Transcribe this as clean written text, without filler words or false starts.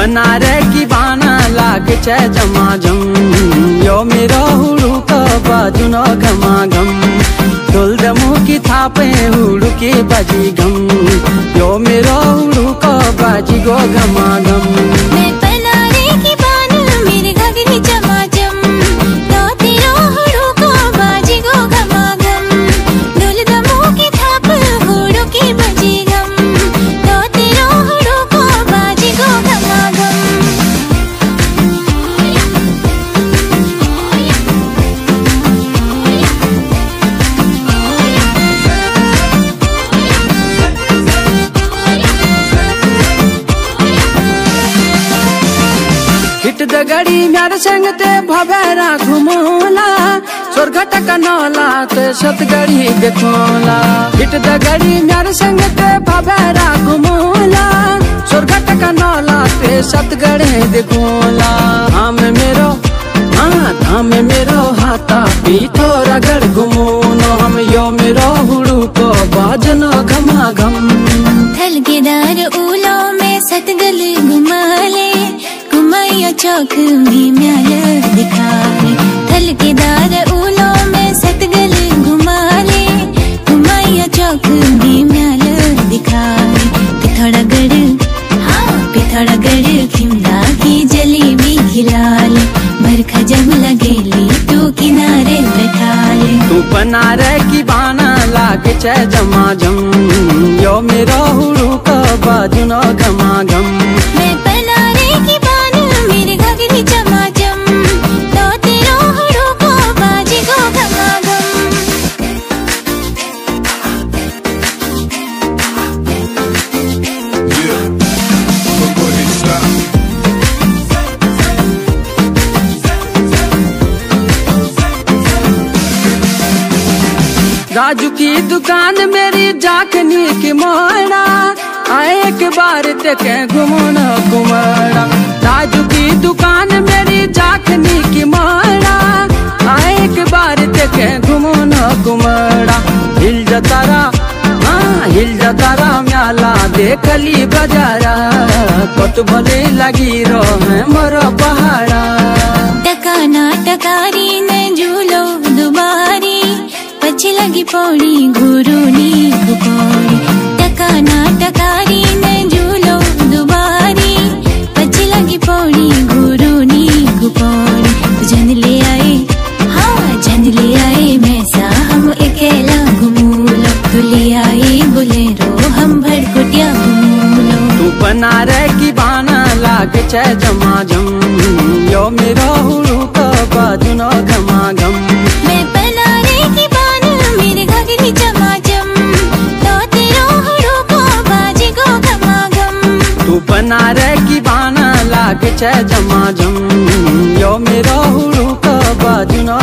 बनारे की बाना लाग चे जमाजम यो मेरो हुड़ू का बाजू न घमाघम ढोल दमू की थापे हुड़ू की बाजी घम यो मेरो हुड़ू का बाजी गो घमाघम। मैं बनारे की बाना मेरे घाघरी जमाजम तो तेरो हुड़ू का बाजी गो घमाघम ढोल दमू की थाप हुड़ू की बाजी घम तो तेरो हुड़ू का बाजी गो घमाघम। हिट दगड़ी म्यार संग ते भवेरा घुमोला स्वर्गट कनौला ते सतगड़ी देखोला हिट दगड़ी म्यार संग ते भवेरा घुमोला स्वर्गट कनौला ते सतगड़ी देखोला धाम मेरो हाथा पीठो रगड़ घुमोनो हम यो मेरो हुड़ू को बाजनो घमाघम थलगेदार ऊलो में सतगल घुमाले घुमाया चौक में म्याल दिखाले थलगेदार ऊलो में सतगल घुमाले घुमाया चौक में म्याल दिखाले पिथौरागढ़ खिमला की जलेबी खिलाले बरखा जब लगेली तू किनारे बैठाले तू बनारे की बाना लाग चे जमाजम यो मेरो हुड़ू का बाजू न घमाघम। मैं बनारे की बाना मेरे घाघरी जमाजम तो तेरो हुड़ू को बाजी गो घमाघम। राजू की दुकान मेरी जाखनी की मोड़ा आए एक बार देखे घुमोना कुमारा राजू की दुकान मेरी जाखनी की मोड़ा आए एक बार देखे घुमोना कुमारा हिल जतारा म्याला देखली बाजारा कत भले लगी रहे मोर पहाड़ा टकाना टकारी न झूलो दुबारी पछी लगी पौड़ी घुरूनी घुपौड़ी टकाना टकारी न झूलो दुबारी पछी लगी पौड़ी घुरूनी घुपौड़ी जन ले आए मैसा हम अकेला घुमूलो तू ले आए बोलेरो हम भड़कुटिया घुमूलो तू बनारे की बाना लाग चे जमाजम यो मेरो हुड़ू का बाजू न घमाघम। मैं बनारे की बाना मेरे घाघरी जमाजम तो तेरो हुड़ू को बाजी गो घमाघम। तू बनारे की बाना लाग चे जमाजम यो मेरो हुड़ू का बाजू न